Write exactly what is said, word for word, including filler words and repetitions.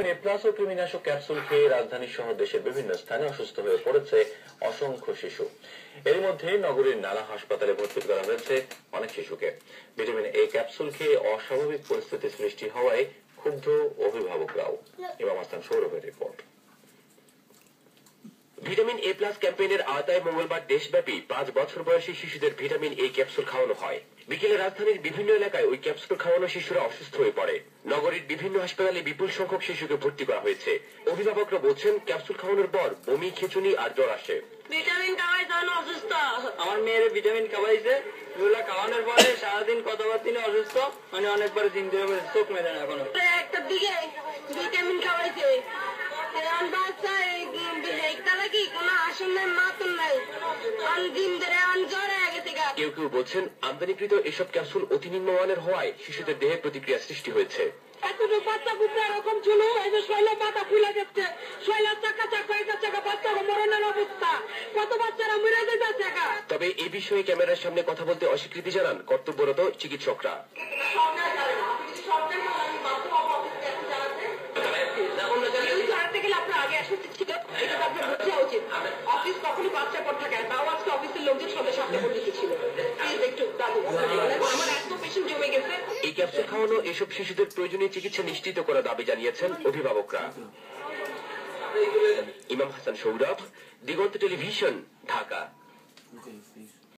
Plus ও কৃমিনাশক capsule খেয়ে রাজধানী সহ দেশের বিভিন্ন স্থানে অসুস্থ হয়ে পড়েছে অসংখ্য শিশু। এর মধ্যে নগরীর নানা হাসপাতালে ভর্তি করা হয়েছে অনেক শিশুকে। ভিটামিন এ ক্যাপসুল খেয়ে অস্বাভাবিক পরিস্থিতি সৃষ্টি হওয়ায় ক্ষুব্ধ অভিভাবকরাও। ইমাম হাসান সৌরভের রিপোর্ট। ভিটামিন এ প্লাস ক্যাম্পেইনের আওতায় মঙ্গলবার দেশব্যাপী পাঁচ বছর বয়সী শিশুদের ভিটামিন এ ক্যাপসুল খাওয়ানো হয়। বিকেলে রাজধানীর বিভিন্ন এলাকায় ওই ক্যাপসুল খাওয়ানো শিশুরা অসুস্থ হয়ে পড়ে। নগরীর বিভিন্ন হাসপাতালে বিপুল সংখ্যক শিশুকে ভর্তি করা হয়েছে। অভিভাবকরা বলছেন, ক্যাপসুল খাওয়ানোর পর বমি, খিঁচুনি আর জ্বর আসে। ভিটামিন খাওয়াই তখন অসুস্থ। আমার মেয়ের ভিটামিন খাওয়াইছে, এগুলা খাওয়ানোর পরে সারাদিন কতবার তিনি অসুস্থ, মানে অনেকবার দিন ধরে চোখ মেলে না। এখনো একটা দিকে ভিটামিন খাওয়াইছে, বাচ্চা কি কোনো আসনের মাতন নাই, দিন ধরে জ্বর হয়ে গেছে। কেউ কেউ বলছেন, আমদানিকৃত এসব ক্যাপসুল অতি নিম্নমানের হওয়ায় শিশুদের দেহে প্রতিক্রিয়া সৃষ্টি হয়েছে। এতটুকু বাচ্চা বুঝতে এরকম ছিল, এই যে শৈলের পাতা ফুলে যাচ্ছে, শৈলের চাকা চাকা হয়ে যাচ্ছে, বাচ্চা মরণের অবস্থা, কত বাচ্চারা মরে যাচ্ছে। তবে এই বিষয়ে ক্যামেরার সামনে কথা বলতে অস্বীকৃতি জানান কর্তব্যরত চিকিৎসকরা। এই ক্যাপসুল খাওয়ানো এসব শিশুদের প্রয়োজনীয় চিকিৎসা নিশ্চিত করার দাবি জানিয়েছেন অভিভাবকরা। ইমাম হাসান সৌরভ, দিগন্ত টেলিভিশন, ঢাকা।